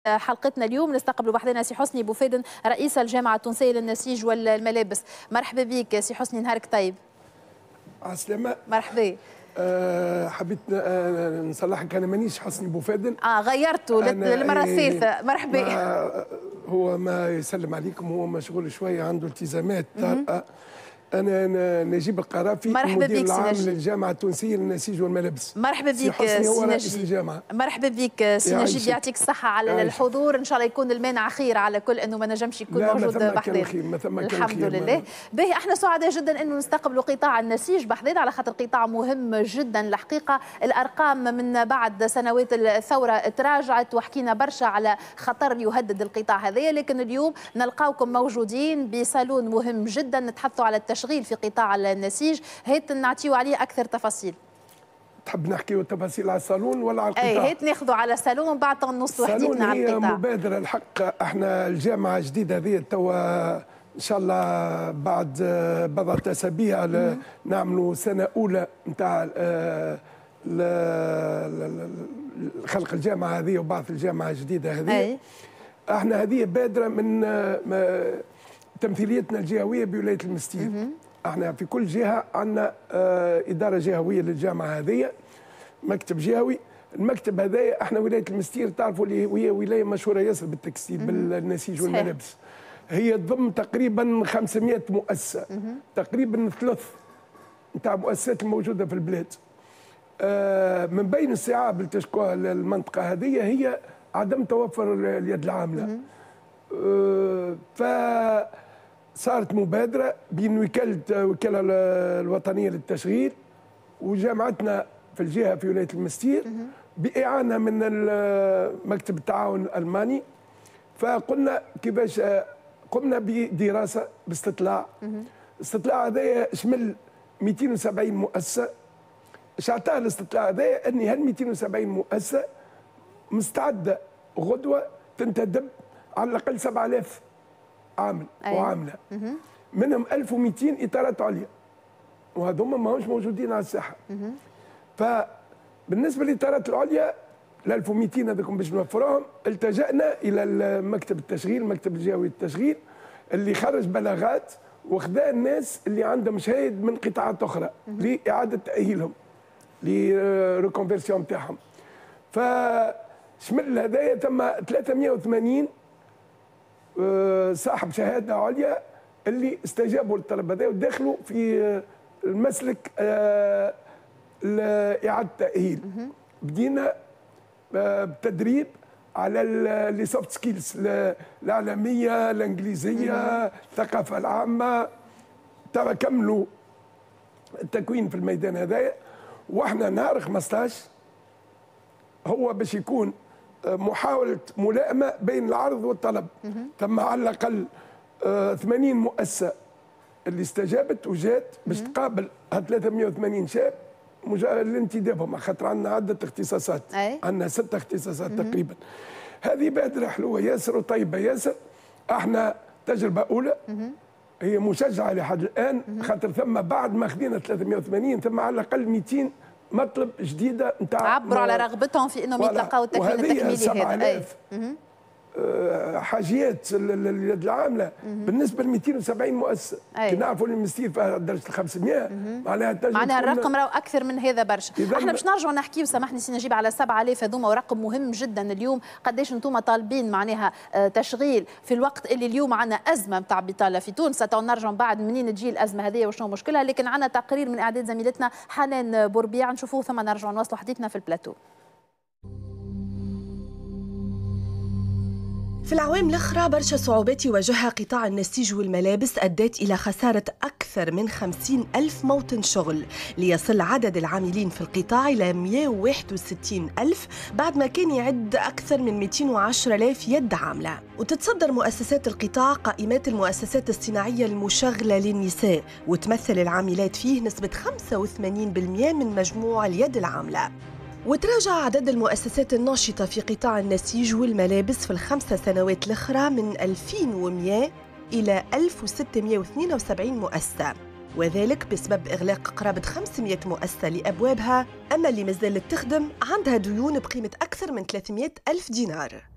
حلقتنا اليوم نستقبل وحدنا سي حسني بوفيدن رئيس الجامعة التونسية للنسيج والملابس. مرحبا بك سي حسني، نهارك طيب. عسلامة. مرحبا. حبيت نصلحك، انا مانيش حسني بوفيدن. غيرته للمرة الثالثة. مرحبا. هو ما يسلم عليكم، هو مشغول شوية، عنده التزامات طارئة. أنا نجيب القرافي، المدير العام للجامعة التونسية للنسيج والملابس. مرحبا بك سي حسني هو رئيس الجامعة. مرحبا بك سي نجيب، يعطيك الصحة على الحضور، إن شاء الله يكون المانع خير على كل أنه ما نجمش يكون موجود بحذانا. الحمد لله. باهي، احنا سعداء جدا أنه نستقبلوا قطاع النسيج بحذانا على خاطر قطاع مهم جدا الحقيقة. الأرقام من بعد سنوات الثورة تراجعت وحكينا برشا على خطر يهدد القطاع هذا، لكن اليوم نلقاوكم موجودين بصالون مهم جدا نتحدثوا على التشغيل في قطاع النسيج. هيت نعطيو عليه اكثر تفاصيل. تحب نحكيو التفاصيل على الصالون ولا على القطاع؟ اي هيت ناخذوا على الصالون بعد تنص وحديتنا على القطاع. هي مبادره الحق، احنا الجامعه الجديده هذه توا ان شاء الله بعد بضعه اسابيع نعملوا سنه اولى نتاع خلق الجامعه هذه وبعث الجامعه الجديده هذه. احنا هذه بادره من تمثيليتنا الجهويه بولايه المستير. احنا في كل جهه عندنا اداره جهويه للجامعه هذه، مكتب جهوي. المكتب هذا احنا ولايه المستير تعرفوا اللي هي ولايه مشهوره ياسر بالتكستيل بالنسيج والملابس. هي تضم تقريبا 500 مؤسسه، تقريبا ثلث نتاع المؤسسات الموجوده في البلاد. من بين الصعاب اللي تشكوها المنطقه هذه هي عدم توفر اليد العامله. فصارت مبادرة بين وكالة الوطنية للتشغيل وجامعتنا في الجهة في ولاية المستير بإعانة من مكتب التعاون الألماني. فقلنا كيفاش قمنا بدراسة باستطلاع. الاستطلاع هذا شمل 270 مؤسسة. شعتها الاستطلاع هذا أن هال 270 مؤسسة مستعدة غدوة تنتدب على الأقل 7000 عامل وعاملة، منهم 1200 إطارات عليا، وهذوما ماهوش موجودين على الساحة. فبالنسبة للإطارات العليا ال 1200 هذوكم باش نوفروهم التجأنا إلى مكتب التشغيل، مكتب الجهوي للتشغيل، اللي خرج بلاغات وخذا الناس اللي عندهم شهايد من قطاعات أخرى لإعادة تأهيلهم لريكونفيرسيون تاعهم. فشمل هذايا تم 380 صاحب شهاده عليا اللي استجابوا للطلب هذا ودخلوا في المسلك اعاده التاهيل. بدينا بالتدريب على لي سوفت سكيلز، الاعلاميه، الانجليزيه، الثقافه العامه. ترى كملوا التكوين في الميدان هذايا. واحنا نهار 15 هو باش يكون محاولة ملائمة بين العرض والطلب. تم على الأقل 80 مؤسسة اللي استجابت وجات باش تقابل 380 شاب لانتدابهم، خاطر عندنا عدة اختصاصات، عندنا 6 اختصاصات تقريبا. هذه بادرة حلوة ياسر وطيبة ياسر. احنا تجربة أولى هي مشجعة لحد الآن، خاطر ثم بعد ما خذينا 380 ثم على الأقل 200 مطلب جديده نتاع عبروا على رغبتهم في انهم يتلقاوا التكوين التكميلي هذا. حاجيات اليد العامله بالنسبه ل 270 مؤسسه. كي نعرفوا المستير في درجه 500 معناها الرقم راهو اكثر من هذا برشا. احنا باش نرجعوا نحكيو، سامحني سي نجيب، على 7000 هذوما، ورقم مهم جدا اليوم. قداش انتم طالبين معناها تشغيل في الوقت اللي اليوم عندنا ازمه نتاع بطاله في تونس؟ تو نرجعوا بعد منين تجي الازمه هذه وشنو مشكلها، لكن عندنا تقرير من اعداد زميلتنا حنان بوربيع نشوفوه ثم نرجعوا نواصلوا حديثنا في البلاتو. في الأعوام الأخرى برشا صعوبات يواجهها قطاع النسيج والملابس أدت إلى خسارة أكثر من 50,000 موطن شغل، ليصل عدد العاملين في القطاع إلى 161,000 بعد ما كان يعد أكثر من 210,000 يد عاملة. وتتصدر مؤسسات القطاع قائمات المؤسسات الصناعية المشغلة للنساء، وتمثل العاملات فيه نسبة 85% من مجموع اليد العاملة. وتراجع عدد المؤسسات الناشطة في قطاع النسيج والملابس في ال5 سنوات الأخرى من 2100 إلى 1672 مؤسسة، وذلك بسبب إغلاق قرابة 500 مؤسسة لأبوابها، أما اللي مازالت تخدم عندها ديون بقيمة أكثر من 300,000 دينار.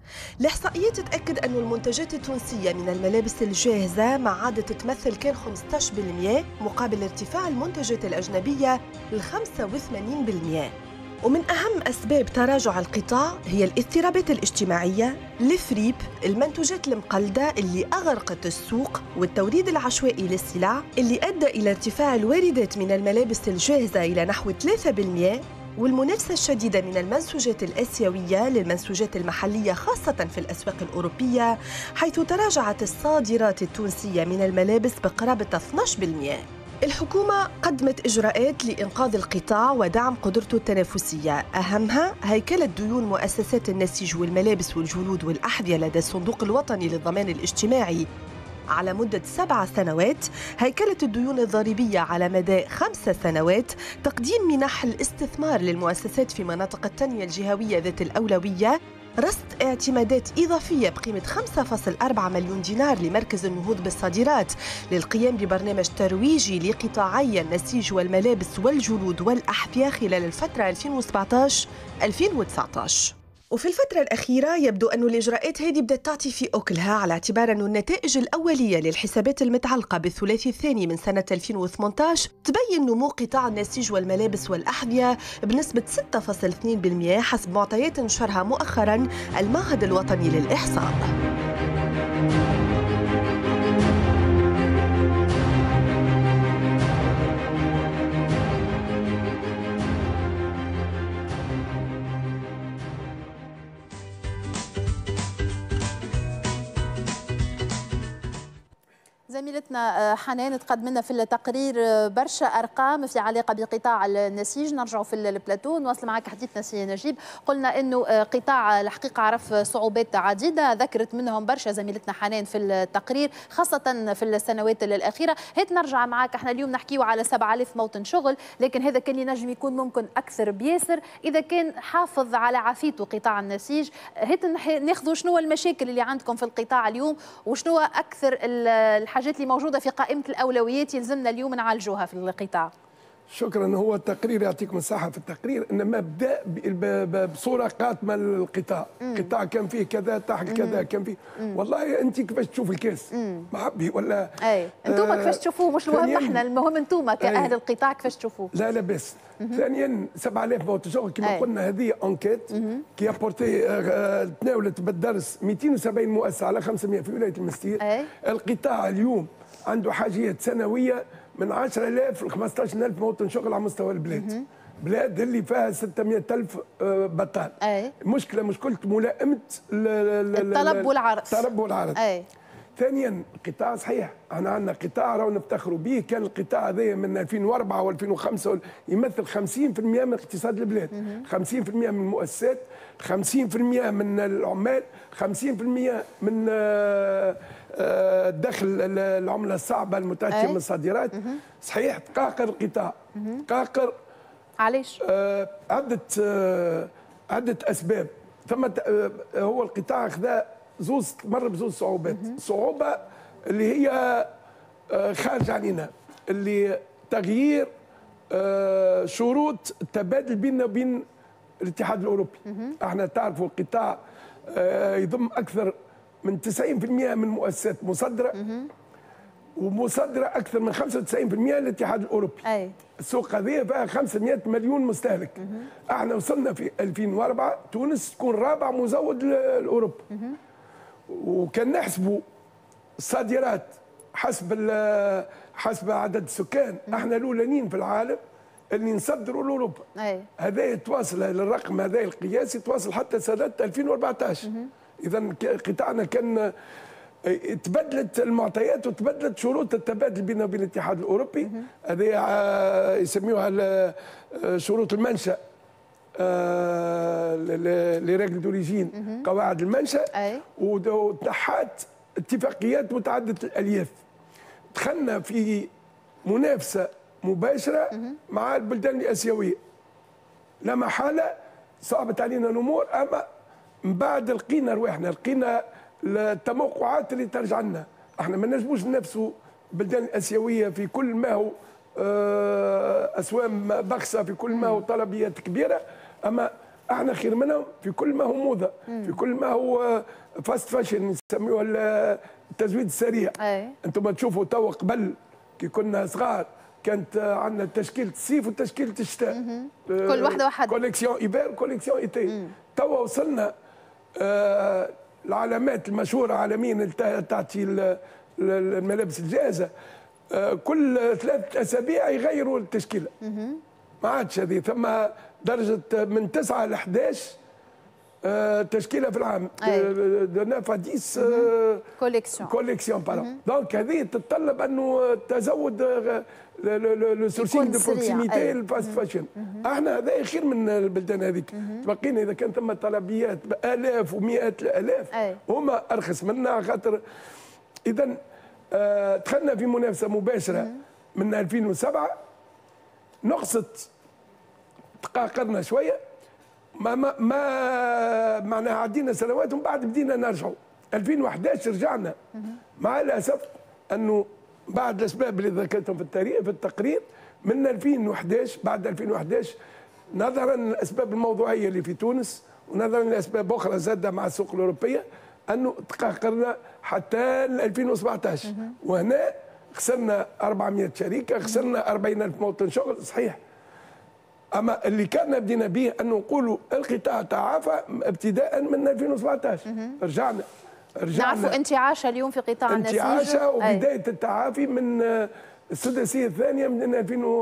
الإحصائيات تأكد أن المنتجات التونسية من الملابس الجاهزة ما عادت تمثل كان 15% مقابل ارتفاع المنتجات الأجنبية ل 85%. ومن أهم أسباب تراجع القطاع هي الاضطرابات الاجتماعية، الفريب، المنتوجات المقلدة اللي أغرقت السوق، والتوريد العشوائي للسلع اللي أدى إلى ارتفاع الواردات من الملابس الجاهزة إلى نحو 3%، والمنافسة الشديدة من المنسوجات الآسيوية للمنسوجات المحلية خاصة في الأسواق الأوروبية، حيث تراجعت الصادرات التونسية من الملابس بقرابة 12%. الحكومة قدمت إجراءات لإنقاذ القطاع ودعم قدرته التنافسية، أهمها هيكلة ديون مؤسسات النسيج والملابس والجلود والأحذية لدى الصندوق الوطني للضمان الاجتماعي على مدة 7 سنوات، هيكلة الديون الضريبية على مدى 5 سنوات، تقديم منح الاستثمار للمؤسسات في مناطق التنمية الجهوية ذات الأولوية، رصد اعتمادات إضافية بقيمة 5.4 مليون دينار لمركز النهوض بالصادرات للقيام ببرنامج ترويجي لقطاعي النسيج والملابس والجلود والأحذية خلال الفترة 2017-2019. وفي الفترة الأخيرة يبدو أن الإجراءات هذه بدأت تعطي في أكلها، على اعتبار أن النتائج الأولية للحسابات المتعلقة بالثلاثي الثاني من سنة 2018 تبين نمو قطاع النسيج والملابس والأحذية بنسبة 6.2% حسب معطيات نشرها مؤخراً المعهد الوطني للإحصاء. زميلتنا حنان تقدم لنا في التقرير برشا ارقام في علاقه بقطاع النسيج. نرجعوا في البلاتو نواصل معك حديثنا سي نجيب. قلنا انه قطاع الحقيقه عرف صعوبات عديده ذكرت منهم برشا زميلتنا حنان في التقرير خاصه في السنوات الاخيره. هيت نرجع معك، احنا اليوم نحكيو على 7000 موطن شغل، لكن هذا كان ينجم يكون ممكن اكثر بياسر اذا كان حافظ على عافيته قطاع النسيج. هيت ناخذوا شنو المشاكل اللي عندكم في القطاع اليوم وشنو اكثر الحاجات اللي موجودة في قائمة الأولويات يلزمنا اليوم نعالجوها في القطاع. شكرا. هو التقرير يعطيكم الصحة في التقرير إنما بدأ بصورة قاتمة للقطاع. القطاع كان فيه كذا تحت كذا كان فيه والله أنت كيفاش تشوف الكاس معبي ولا أي أنتم كيفاش تشوفوه؟ مش المهم احنا، المهم أنتم كأهل القطاع كيفاش تشوفوه. لا بس ثانيا 7000 موطن شغل كما قلنا هذه انكيت كي ابورتي تناولت بالدرس 270 مؤسسة على 500 في ولاية المستير. القطاع اليوم عنده حاجيات سنوية من 10,000 ل 15,000 موطن شغل على مستوى البلاد. بلاد اللي فيها 600,000 بطال. المشكلة مشكلة ملائمة الطلب والعرض. الطلب والعرض. ثانيا القطاع صحيح احنا عندنا قطاع راهو نفتخروا به، كان القطاع هذا من 2004 و2005 يمثل 50% من اقتصاد البلاد، 50% من المؤسسات، 50% من العمال، 50% من الدخل العمله الصعبه المتاتيه من الصادرات. صحيح تقاقر القطاع، تقاقر علاش؟ عده اسباب. ثم هو القطاع خذا مر بزوز صعوبات. صعوبه اللي هي خارج علينا، اللي تغيير شروط التبادل بيننا وبين الاتحاد الاوروبي. احنا تعرفوا القطاع يضم اكثر من 90% من المؤسسات مصدره، ومصدره اكثر من 95% للاتحاد الاوروبي. السوق هذه فيها 500 مليون مستهلك. احنا وصلنا في 2004 تونس تكون رابع مزود لاوروبا. وكان نحسبوا الصادرات حسب عدد السكان، احنا الاولانيين في العالم اللي نصدروا لاوروبا. هذا يتواصل للرقم هذا القياسي يتواصل حتى سنه 2014. اذا قطاعنا كان تبدلت المعطيات وتبدلت شروط التبادل بيننا وبين الاتحاد الاوروبي. هذه يسميوها شروط المنشا، لريغل دوريجين، قواعد المنشا. وتحت اتفاقيات متعدده الالياف. دخلنا في منافسه مباشره مع البلدان الاسيويه. لا محاله صعبت علينا الامور، اما من بعد لقينا رواحنا، لقينا التموقعات اللي ترجع لنا. احنا ما نجموش ننافسوا البلدان الاسيويه في كل ما هو اسوام بخسه، في كل ما هو طلبيات كبيره، اما احنا خير منهم في كل ما هو موضه، في كل ما هو فاست فاشن يسميوها التزويد السريع. انتم تشوفوا تو قبل كي كنا صغار كانت عندنا تشكيله الصيف وتشكيله الشتاء، كل واحده وحدها، كوليكسيون ايفير كوليكسيون ايتي. توا وصلنا العلامات المشهوره عالميا اللي تعطي الملابس الجاهزه كل 3 أسابيع يغيروا التشكيله. ما عادش هذه، ثم درجه من 9 ل 11 تشكيله في العام، دو 9 à 10 كوليكسيون بارون. دونك هذه تتطلب انه تزود لو سورسينغ دو بروكسيميتي الفاست فاشن. احنا هذا خير من البلدان هذيك، تبقينا اذا كان ثم طلبيات بالاف ومئات الالاف هما ارخص منا، خاطر اذا دخلنا في منافسه مباشره من 2007، نقصت تقاقرنا شويه، ما معناها عدينا سنوات ومن بعد بدينا نرجعوا. 2011 رجعنا، مع الاسف انه بعد الاسباب اللي ذكرتهم في التقرير من 2011، بعد 2011 نظرا للاسباب الموضوعيه اللي في تونس ونظرا لاسباب اخرى زاده مع السوق الاوروبيه انه تقاقرنا حتى 2017، وهنا خسرنا 400 شركه، خسرنا 40,000 موطن شغل صحيح. اما اللي كان بدينا به انه نقولوا القطاع تعافى ابتداء من 2017. رجعنا نعرفوا انتعاش اليوم في قطاع النسيج، انتعاش وبدايه التعافي من السداسيه الثانيه من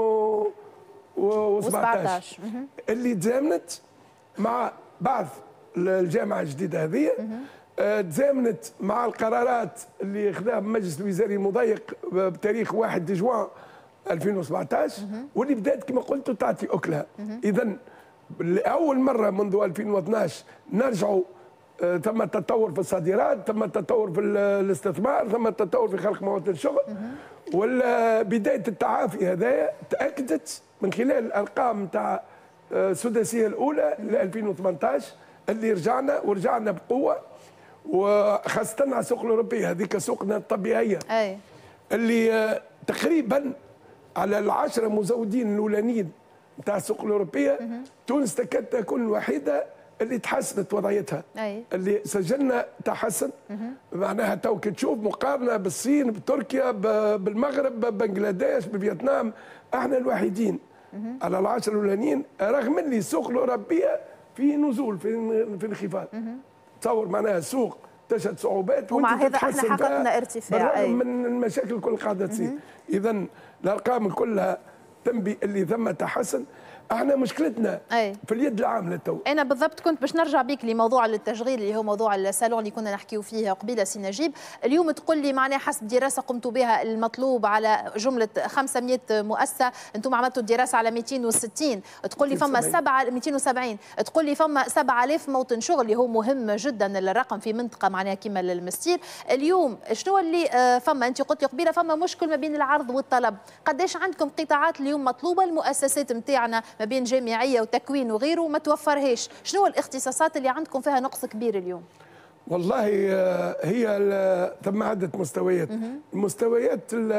2017 اللي تزامنت مع بعض الجامعه الجديده هذه، تزامنت مع القرارات اللي خذاها المجلس الوزاري المضيق بتاريخ 1 جوان 2017 واللي بدات كما قلت تعطي اكلها. اذا لاول مره منذ 2012 نرجعوا ثم تطور في الصادرات، ثم تطور في الاستثمار، ثم تطور في خلق مواطن شغل. وبدايه التعافي هذايا تاكدت من خلال الارقام نتاع السداسيه الاولى ل 2018 اللي ورجعنا بقوه، وخاصه على السوق الاوروبيه هذيك سوقنا الطبيعيه اللي تقريبا على ال10 مزودين الاولانيين نتاع السوق الاوروبيه تونس تكاد تكون الوحيده اللي تحسنت وضعيتها، اللي سجلنا تحسن. معناها تو كي تشوف مقارنه بالصين بتركيا بالمغرب ببنغلاديش بفيتنام، احنا الوحيدين على ال10 الاولانيين، رغم اللي السوق الاوروبيه في نزول في انخفاض. تصور معناها السوق تشهد صعوبات ومع هذا احنا حققنا ارتفاع من المشاكل الكل قاعده تصير. اذا الارقام كلها تنبي اللي ثم تحسن. احنا مشكلتنا في اليد العامله تو. انا بالضبط كنت باش نرجع بيك لموضوع التشغيل اللي هو موضوع الصالون اللي كنا نحكيو فيه قبيله سي نجيب. اليوم تقول لي معناها حسب دراسه قمتوا بها المطلوب على جمله 500 مؤسسه، انتم عملتوا الدراسه على 260، تقول لي فما 270، تقول لي فما 7000 موطن شغل اللي هو مهم جدا الرقم في منطقه معناها كيما المستير. اليوم شنو اللي فما؟ انت قلت لي قبيله فما مشكل ما بين العرض والطلب، قداش عندكم قطاعات اليوم مطلوبه؟ المؤسسات نتاعنا ما بين جامعيه وتكوين وغيره ما توفرهاش، شنو الاختصاصات اللي عندكم فيها نقص كبير اليوم؟ والله هي ثم عده مستويات. المستويات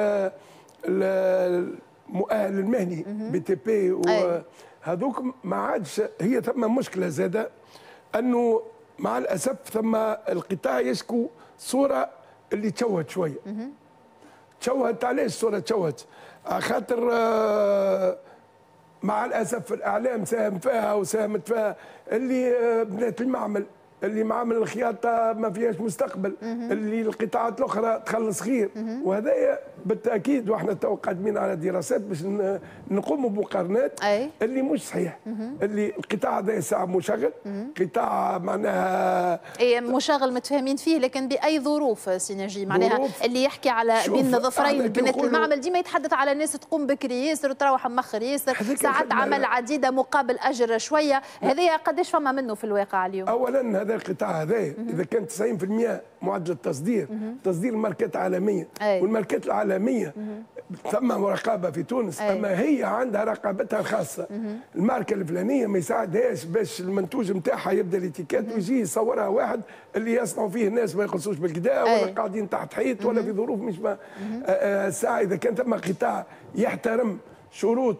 المؤهل المهني بي تي بي وهذوك ما عادش، هي ثم مشكله زاده انه مع الاسف ثم القطاع يشكو صوره اللي تشوهت شويه. تشوهت علاش الصوره تشوهت؟ خاطر مع الاسف الاعلام ساهم فيها وساهمت فيها، اللي بنات المعمل، اللي معامل الخياطه ما فيهاش مستقبل، اللي القطاعات الاخرى تخلص خير. وهذايا بالتاكيد واحنا تو قادمين على دراسات باش نقوموا بمقارنات اللي مش صحيح. اللي القطاع هذا ساعه مشغل، قطاع معناها مشغل متفاهمين فيه، لكن باي ظروف سي نجيب؟ معناها اللي يحكي على بين ظفرين بنات المعمل ديما يتحدث على ناس تقوم بكري ياسر وتروح مأخر ياسر، ساعات عمل عديده مقابل اجر شويه. هذايا قداش فما منه في الواقع اليوم؟ اولا هذا القطاع هذا اذا كان 90% معدل التصدير، تصدير الماركات العالميه، والماركات العالميه ثم مراقبه في تونس، اما هي عندها رقابتها الخاصه. الماركه الفلانيه ما يساعدهاش باش المنتوج نتاعها يبدا الاتيكيت ويجي يصورها واحد اللي يصنعوا فيه الناس ما يخلصوش بالكدا، ولا قاعدين تحت حيط، ولا في ظروف مش الساعه. اذا كان ثم قطاع يحترم شروط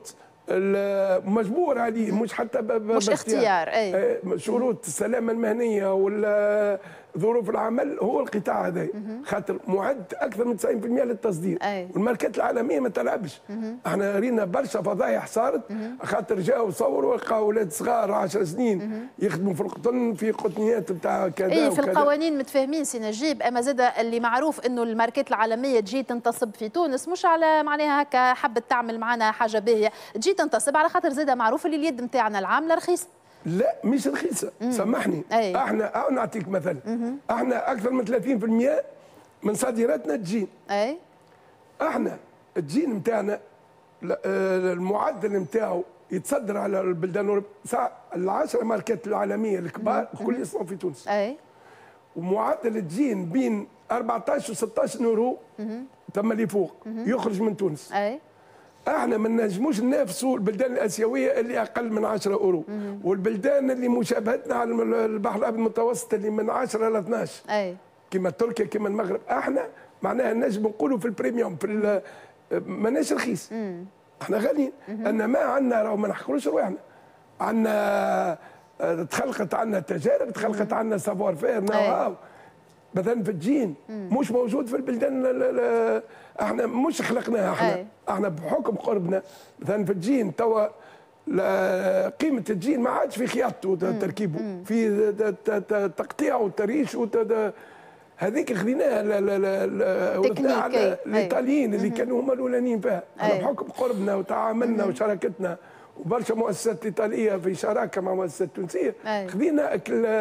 مجبور عليه، مش حتى مش اختيار. اي شروط السلامه المهنيه ولا ظروف العمل هو القطاع هذا، خاطر معد اكثر من 90% للتصدير. والماركات العالميه ما تلعبش. احنا رينا برشا فضايح صارت خاطر جاوا صوروا لقاو اولاد صغار 10 سنين يخدموا في القطن في قطنيات نتاع كذا اي في القوانين متفاهمين سي نجيب. اما زاد اللي معروف انه الماركات العالميه تجي تنتصب في تونس مش على معناها هكا حبت تعمل معنا حاجه باهيه، تجي تنتصب على خاطر زاد معروف اللي اليد نتاعنا العامله رخيصه. لا مش رخيصه، سامحني. احنا نعطيك مثل، احنا اكثر من 30% من صادراتنا تجين. احنا الجين نتاعنا المعدل نتاعو يتصدر على البلدان ال10 ماركات العالميه الكبار الكل يصنعوا في تونس. ومعدل الجين بين 14 و 16 يورو تم اللي فوق يخرج من تونس. احنا ما نجموش ننافسوا البلدان الاسيويه اللي اقل من 10 يورو، والبلدان اللي مشابهتنا على البحر الابيض المتوسط اللي من 10 ل 12 كما تركيا كما المغرب. احنا معناها نجم نقولوا في البريميوم في ماناش رخيص، احنا غاليين. ان ما عندنا راهو ما نحكروش رواحنا، عندنا تخلقت عندنا تجارب، تخلقت عندنا سافوار فير نو هاو مثلا في الجين مش موجود في البلدان. احنا مش خلقناها، احنا بحكم قربنا مثلا في الجين توا قيمه الجين ما عادش في خياطته وتركيبه، في تقطيعه وتريش هذيك خذيناها على الايطاليين اللي كانوا هما الاولانيين فيها. احنا بحكم قربنا وتعاملنا وشراكتنا وبرشا مؤسسات ايطاليه في شراكه مع مؤسسات تونسيه خذينا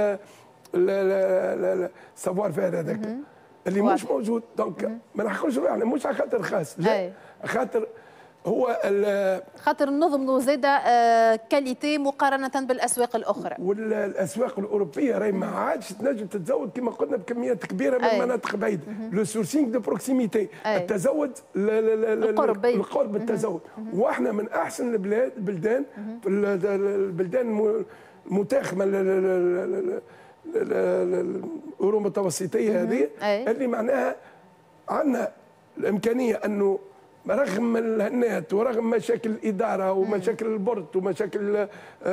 السافوار فير هذاك اللي مش موجود. دونك ما نحكوش روحنا مش على خاطر خاص، لا خاطر هو خاطر نظموا زاده كاليتي مقارنه بالاسواق الاخرى. والاسواق الاوروبيه راهي ما عادش تنجم تتزود كما قلنا بكميات كبيره من مناطق بعيده. لو سورسينغ دو بروكسيميتي، التزود القرب التزود. واحنا من احسن البلدان في البلدان المتاخمه الاورو متوسطيه هذه اللي معناها عندنا الامكانيه انه رغم الهنات ورغم مشاكل الاداره ومشاكل البورد ومشاكل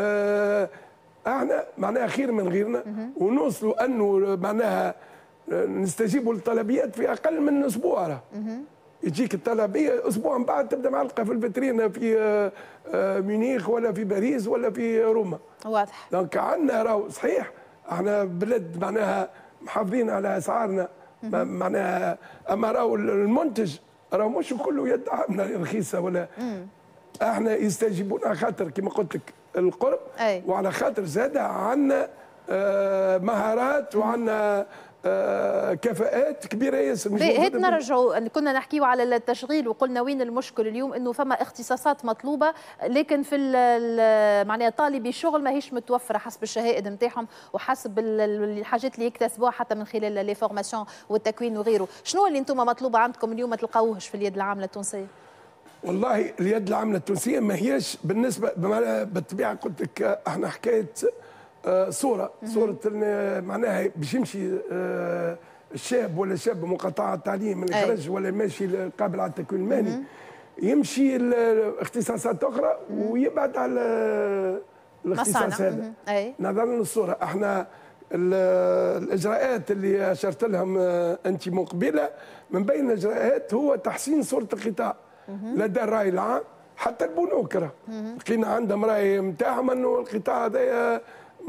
احنا معناها خير من غيرنا، ونوصلوا انه معناها نستجيبوا للطلبيات في اقل من اسبوع. يجيك الطلبيه اسبوع من بعد تبدا معلقه في الفيترينا في ميونخ ولا في باريس ولا في روما. واضح. دونك عندنا راهو صحيح احنا بلد معناها محافظين على اسعارنا معناها، اما راهو المنتج راهو مش كله يد عامله رخيصه ولا احنا يستجيبون على خاطر كما قلت لك القرب، وعلى خاطر زاد عندنا مهارات وعندنا كفاءات كبيره ياسر. هيك نرجعوا كنا نحكيوا على التشغيل وقلنا وين المشكل اليوم، انه فما اختصاصات مطلوبه لكن في معناها طالبي الشغل ماهيش متوفره حسب الشهائد نتاعهم وحسب الحاجات اللي يكتسبوها حتى من خلال لي فورماسيون والتكوين وغيره. شنو اللي انتم مطلوبه عندكم اليوم ما تلقاوهش في اليد العامله التونسيه؟ والله اليد العامله التونسيه ما هيش بالنسبه بالطبيعه قلت لك احنا حكايه صورة معناها باش يمشي الشاب ولا شاب مقاطعة التعليم اللي خرج ولا ماشي قابل على التكوين المهني يمشي لاختصاصات أخرى ويبعد على الاختصاص هذا نظرا للصورة. احنا الإجراءات اللي أشرت لهم أنت مقبلة من بين الإجراءات هو تحسين صورة القطاع لدى الرأي العام حتى البنوك. لقينا عندهم رأي نتاعهم أنه القطاع هذا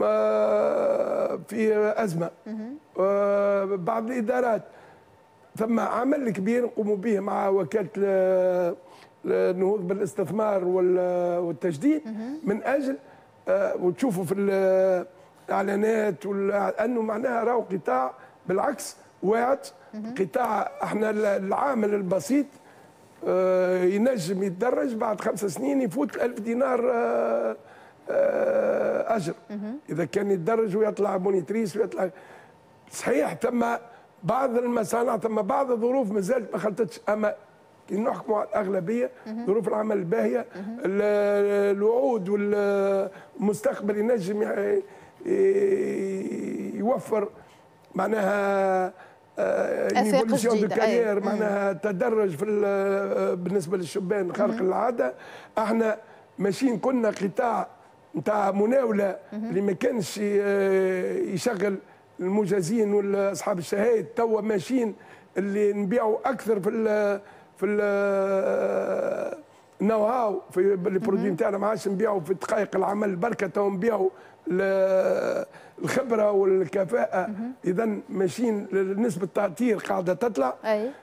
في أزمة. بعض الإدارات ثم عمل كبير نقوموا به مع وكالة النهوض بالاستثمار والتجديد من أجل وتشوفوا في الإعلانات أنه معناها راهو قطاع بالعكس واعد. قطاع احنا العامل البسيط ينجم يتدرج بعد 5 سنين يفوت 1000 دينار اجر اذا كان يتدرج ويطلع مونيتريس ويطلع. صحيح ثم بعض المصانع ثم بعض الظروف ما زالت ما خلطتش، اما نحكموا على الاغلبيه ظروف العمل الباهيه الوعود والمستقبل ينجم يوفر معناها ايفولوسيون دو كارير معناها تدرج في بالنسبه للشبان خارق العاده. احنا ماشيين كنا قطاع نتاع مناوله اللي ما كانش يشغل المجازين واصحاب الشهايد، توا ماشيين اللي نبيعوا اكثر في النو هاو في البرودوي نتاعنا، ما عادش نبيعوا في دقائق العمل بركه، تو نبيعوا الخبره والكفاءه. اذا ماشيين نسبه التعطير قاعده تطلع.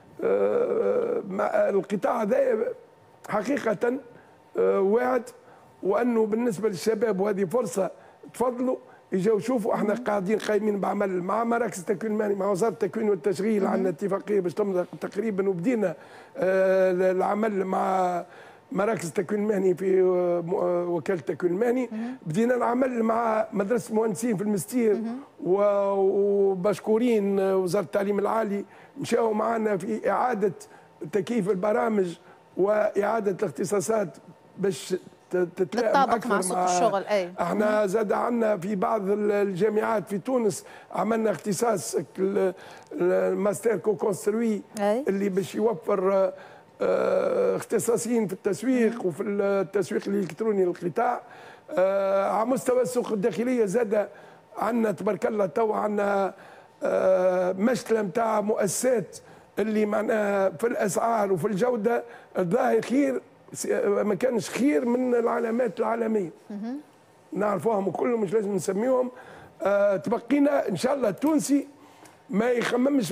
القطاع هذا حقيقه واعد، وانه بالنسبه للشباب وهذه فرصه تفضلوا يجوا شوفوا. احنا قاعدين قايمين بعمل مع مراكز التكوين المهني، مع وزاره التكوين والتشغيل، عندنا اتفاقيه باش تمضى تقريبا، وبدينا العمل مع مراكز التكوين المهني في وكاله التكوين المهني. بدينا العمل مع مدرسه المهندسين في المستير، ومشكورين وزاره التعليم العالي مشاو معنا في اعاده تكييف البرامج واعاده الاختصاصات باش تتلائم اكثر مع سوق الشغل. احنا زاد عندنا في بعض الجامعات في تونس عملنا اختصاص الماستر كو كونستروي اللي باش يوفر اختصاصيين في التسويق وفي التسويق الالكتروني للقطاع. على مستوى السوق الداخليه زاد عندنا تبارك الله تو عندنا مشتله نتاع مؤسسات اللي معناها في الاسعار وفي الجوده الظاهر خير، ما كانش خير من العلامات العالميه نعرفوهم وكلهم مش لازم نسميهم. تبقينا ان شاء الله التونسي ما يخممش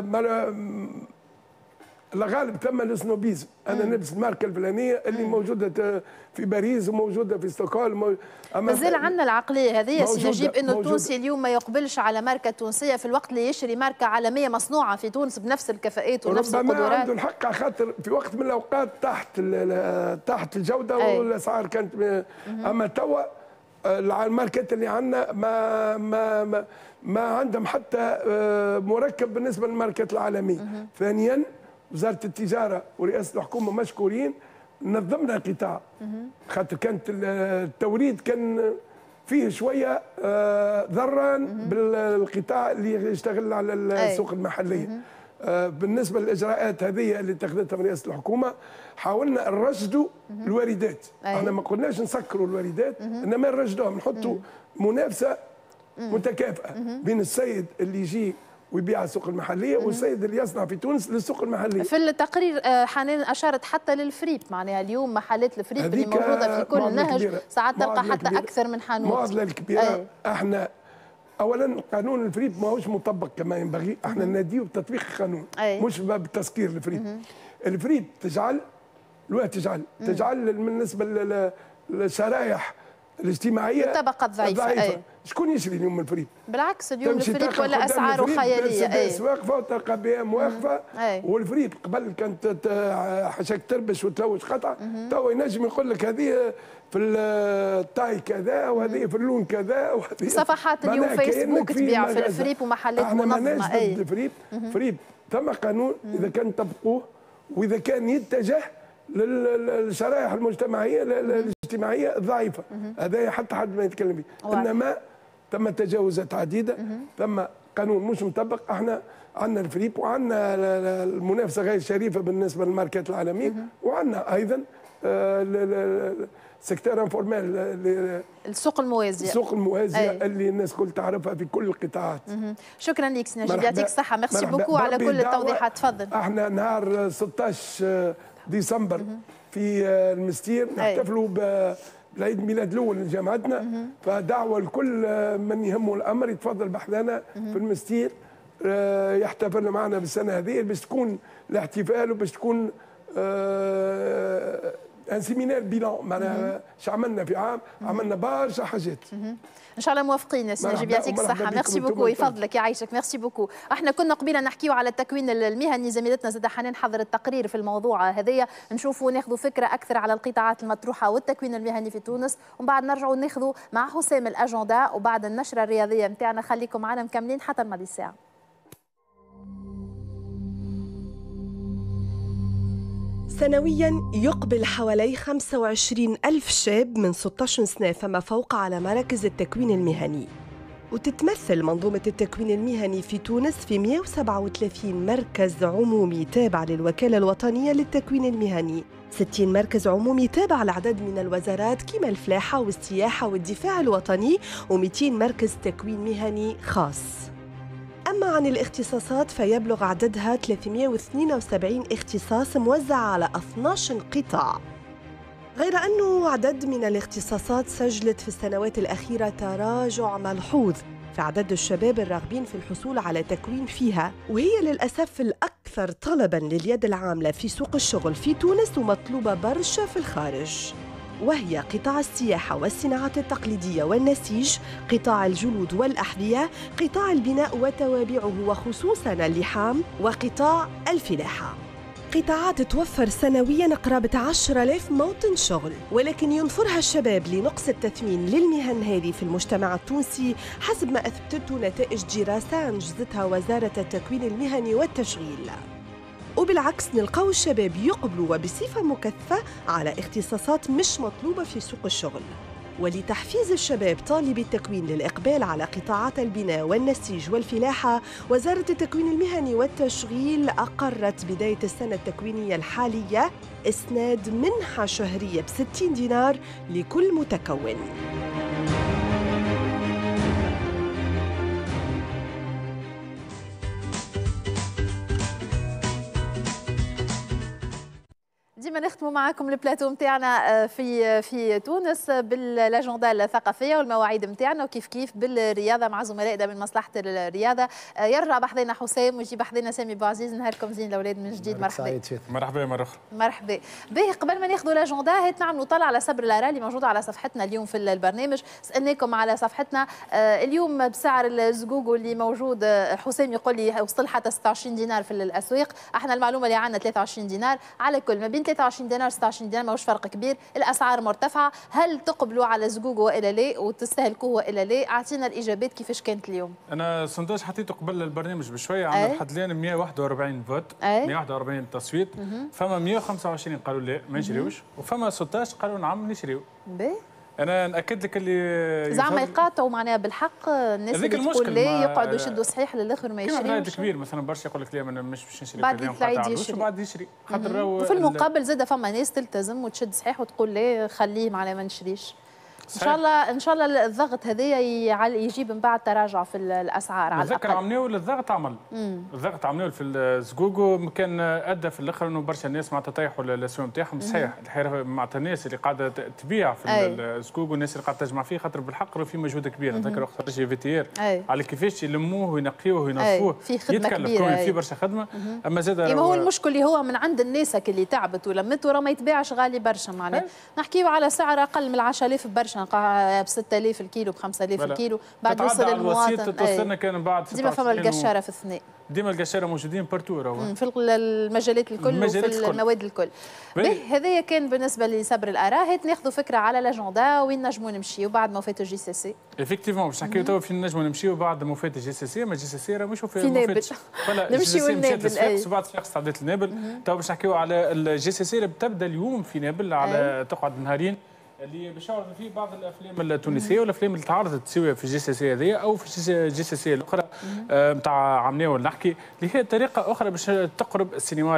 الغالب ثم السنوبيزم. انا نلبس الماركه الفلانيه اللي موجوده في باريس وموجوده في ستوكهولم. مازال عندنا العقليه هذه سي نجيب انه التونسي اليوم ما يقبلش على ماركه تونسيه في الوقت اللي يشري ماركه عالميه مصنوعه في تونس بنفس الكفاءات ونفس القدرات. ربما عنده الحق على خاطر في وقت من الاوقات تحت الجوده والاسعار كانت اما توا الماركات اللي عندنا ما عندهم حتى مركب بالنسبه للماركات العالميه. ثانيا وزاره التجاره ورئاسه الحكومه مشكورين نظمنا القطاع، خاطر كانت التوريد كان فيه شويه ضرا بالقطاع اللي يشتغل على السوق المحليه. بالنسبه للاجراءات هذه اللي اتخذتها من رئاسه الحكومه حاولنا نرشدوا الواردات. احنا ما قلناش نسكروا الواردات، انما نرشدوهم، نحطوا منافسه متكافئه بين السيد اللي يجي ويبيع السوق المحليه والسيد اللي يصنع في تونس للسوق المحليه. في التقرير حنان اشارت حتى للفريب، معناها اليوم محلات الفريب اللي موجوده في كل نهج ساعات تلقى حتى اكثر من حانوت. معضله الكبيره. احنا اولا قانون الفريب ماهوش مطبق كما ينبغي، احنا ناديه بتطبيق القانون مش بتسكير الفريب. الفريب تجعل بالنسبه للشرائح الاجتماعيه الطبقه الضعيفه. شكون يشري اليوم الفريب؟ بالعكس اليوم الفريب ولا اسعاره خياليه. مرسيدس واقفه وتلقى بي ام واقفه. والفريب قبل كانت حاشاك تربش وتلوش قطعه، توا ينجم يقول لك هذه في التاي كذا وهذه في اللون كذا وهذه صفحات اليوم فيسبوك تبيع في الفريب ومحلات منظمه. احنا فريب ثم قانون اذا كان طبقوه واذا كان يتجه للشرائح الاجتماعيه الضعيفه، هذا حتى حد ما يتكلم به. انما ثم تجاوزات عديده، ثم قانون مش مطبق. احنا عندنا الفريب وعندنا المنافسه غير شريفه بالنسبه للماركات العالميه، وعندنا ايضا سيكتور انفورمال، السوق الموازيه اللي الناس كل تعرفها في كل القطاعات. شكرا لك سي نجيب، يعطيك الصحه، ميرسي بوكو على كل التوضيحات. تفضل. احنا نهار 16 ديسمبر في المستير نحتفلوا بالعيد ميلاد الاول لجامعتنا، فدعوه لكل من يهمه الامر يتفضل بحذانا في المستير يحتفل معنا بالسنه هذه باش تكون الاحتفال وباش تكون ان سيمينار بيلان. معناها اش عملنا في عام، عملنا برشا حاجات. ان شاء الله موافقين يا سي نجيب، يعطيك الصحه. ميرسي بوكو، يفضلك يعيشك. ميرسي بوكو. احنا كنا قبيله نحكيو على التكوين المهني، زميلتنا زاده حنان حضرت تقرير في الموضوع هذايا، نشوفوا ناخذوا فكره اكثر على القطاعات المطروحه والتكوين المهني في تونس، ومن بعد نرجعوا ناخذوا مع حسام الاجندا وبعد النشره الرياضيه نتاعنا. خليكم معنا مكملين حتى الماضي الساعه. سنوياً يقبل حوالي 25 ألف شاب من 16 سنة فما فوق على مراكز التكوين المهني. وتتمثل منظومة التكوين المهني في تونس في 137 مركز عمومي تابع للوكالة الوطنية للتكوين المهني، 60 مركز عمومي تابع لعدد من الوزارات كما الفلاحة والسياحة والدفاع الوطني، و200 مركز تكوين مهني خاص. أما عن الاختصاصات فيبلغ عددها 372 اختصاص موزعة على 12 قطاع، غير أنه عدد من الاختصاصات سجلت في السنوات الأخيرة تراجع ملحوظ في عدد الشباب الراغبين في الحصول على تكوين فيها، وهي للأسف الأكثر طلباً لليد العاملة في سوق الشغل في تونس ومطلوبة برشا في الخارج، وهي قطاع السياحة والصناعات التقليدية والنسيج، قطاع الجلود والأحذية، قطاع البناء وتوابعه وخصوصاً اللحام، وقطاع الفلاحة. قطاعات توفر سنوياً قرابة 10,000 موطن شغل، ولكن ينفرها الشباب لنقص التثمين للمهن هذه في المجتمع التونسي حسب ما أثبتته نتائج دراسة أنجزتها وزارة التكوين المهني والتشغيل. وبالعكس نلقاو الشباب يقبلوا وبصفة مكثفة على اختصاصات مش مطلوبة في سوق الشغل. ولتحفيز الشباب طالبي التكوين للإقبال على قطاعات البناء والنسيج والفلاحة، وزارة التكوين المهني والتشغيل أقرت بداية السنة التكوينية الحالية إسناد منحة شهرية ب60 دينار لكل متكون. ديما نختموا معكم البلاتو نتاعنا في تونس بالاجنده الثقافيه والمواعيد نتاعنا، وكيف كيف بالرياضه مع زملائنا من مصلحه الرياضه. يرجع بحذنا حسام ويجي بحذنا سامي بوعزيز. نهاركم زين الاولاد من جديد. مرحبا مرحبا مرحبا مرحبا. باهي قبل ما ناخذوا الاجنده هات نعملوا طلع على صبر الارا اللي موجوده على صفحتنا اليوم في البرنامج. سالناكم على صفحتنا اليوم بسعر الزقوق اللي موجود، حسام يقول لي وصل حتى 26 دينار في الاسواق، احنا المعلومه اللي عندنا 23 دينار على كل، ما بين 23 دينار 26 دينار ماهوش فرق كبير، الاسعار مرتفعه. هل تقبلوا على زقوق والا لا وتستهلكوه والا لا؟ اعطينا الاجابات كيفاش كانت اليوم. انا سونداج حطيته قبل البرنامج بشويه، عندنا لحد الان 141 فوت، 141 تصويت، فما 125 قالوا لا ما نشريوش، وفما 16 قالوا نعم نشريو. انا ناكد لك اللي زعما يقاطعوا معناها بالحق الناس اللي تقول لا يقعدوا يشدوا صحيح للاخر ما يشريوش. كيما كبير مثلا برشا يقول لك لا انا مش باش نشري، بعد العيد يشري وبعد يشري خاطر وفي المقابل زاد فما ناس تلتزم وتشد صحيح وتقول لا خليه معناها ما نشريش. ان شاء الله الضغط هذايا يجيب من بعد تراجع في الاسعار على الاقل. نتذكر عملناه الضغط عمل الضغط عملناه في الزقوق، كان ادى في الاخر انه برشا الناس معناتها طيحوا الاسهم نتاعهم. صحيح الحقيقه معناتها الناس اللي قاعده تبيع في الزقوق والناس اللي قاعده تجمع فيه، خاطر بالحق في مجهود كبير. نتذكر وقت رجع فيتير على كيفاش يلموه وينقيوه وينظفوه، في خدمه كبيره، في برشا خدمه. اما زاد ما هو المشكل اللي هو من عند الناس اللي تعبت ولمت وراه ما يتباعش غالي برشا معناها. نحكيو على سعر اقل من 10,000 برشا، ب 6,000 الكيلو، ب 5,000 الكيلو، بعد يوصل المواطن. توصلنا كان بعد ديما فما القشاره في الثناء، ديما القشاره موجودين بارتو في المجالات الكل وفي المواد الكل. هذايا كان بالنسبه لصبر الاراء. هات ناخذوا فكره على الاجنده وين نجموا نمشيو بعد ما فات الجي سي سي. افكتيفون باش نحكيو توا فين نجموا نمشيو بعد ما فات الجي سي سي. ما الجي سي سي راه مش في نابل، نمشيو لنابل بعد صفاقس تعديت لنابل. توا باش نحكيو على الجي سي سي اللي بتبدا اليوم في نابل، على تقعد نهارين اللي باش يعرض فيه بعض الافلام التونسيه والافلام اللي تعرضت سواء في الجي سي سي هذه او في الجي سي سي الاخرى نتاع عمناو نحكي، اللي هي طريقه اخرى باش تقرب السينما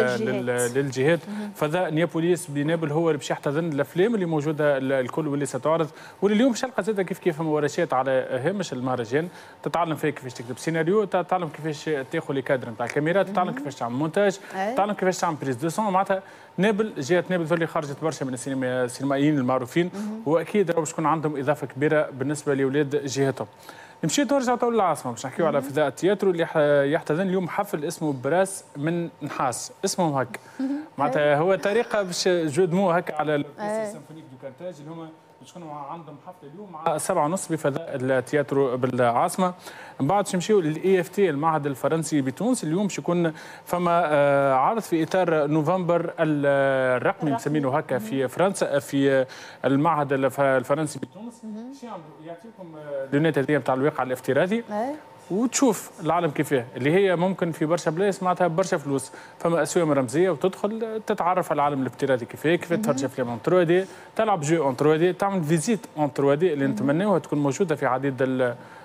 للجهات. فذا نيابوليس بنابل هو اللي باش يحتضن الافلام اللي موجوده الكل واللي ستعرض، واللي اليوم باش تلقى زاده كيف ورشات على هامش المهرجان، تتعلم فيها كيفاش تكتب سيناريو، تتعلم كيفاش تاخذ لي كادر نتاع الكاميرا، تتعلم كيفاش تعمل مونتاج، تتعلم كيفاش تعمل بريز دو سون. معناتها نابل جهه نابل اللي خرجت برشا من السينمائيين المعروفين، واكيد باش تكون عندهم اضافه كبيره بالنسبه لاولاد جهتهم. نمشيو نرجعوا تو للعاصمه باش نحكيو على فضاء التياترو اللي يحتضن اليوم حفل اسمه براس من نحاس، اسمهم هكا معناتها هو طريقه باش جودمو هكا على السيمفونيك دو كارتاج اللي هما شكون عندهم حفله اليوم مع 7:30 بفضاء التياترو بالعاصمه. من بعد باش نمشيو للاي اف تي المعهد الفرنسي بتونس. اليوم باش يكون فما عرض في اطار نوفمبر الرقمي مسمينه هكا في فرنسا في المعهد الفرنسي بتونس. باش يعطيكم لونات هذه نتاع الواقع الافتراضي وتشوف العالم كيفاه، اللي هي ممكن في برشا بلايص معناتها برشا فلوس. فما اسواق رمزيه وتدخل تتعرف على العالم الافتراضي كيفاه تفرج افلام اون 3 دي، تلعب جو اون 3 دي، تعمل فيزيت اون 3 دي اللي نتمناوها تكون موجوده في عديد